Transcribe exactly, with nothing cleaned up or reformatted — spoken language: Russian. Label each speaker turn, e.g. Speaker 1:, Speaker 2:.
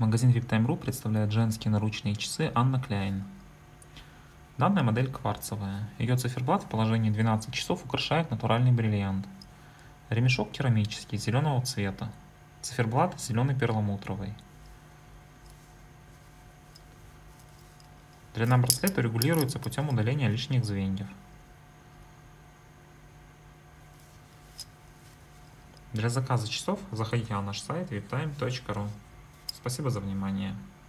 Speaker 1: Магазин вип тайм точка ру представляет женские наручные часы Анна Кляйн. Данная модель кварцевая. Ее циферблат в положении двенадцать часов украшает натуральный бриллиант. Ремешок керамический, зеленого цвета. Циферблат зеленый перламутровый. Длина браслета регулируется путем удаления лишних звеньев. Для заказа часов заходите на наш сайт вип тайм точка ру. Спасибо за внимание.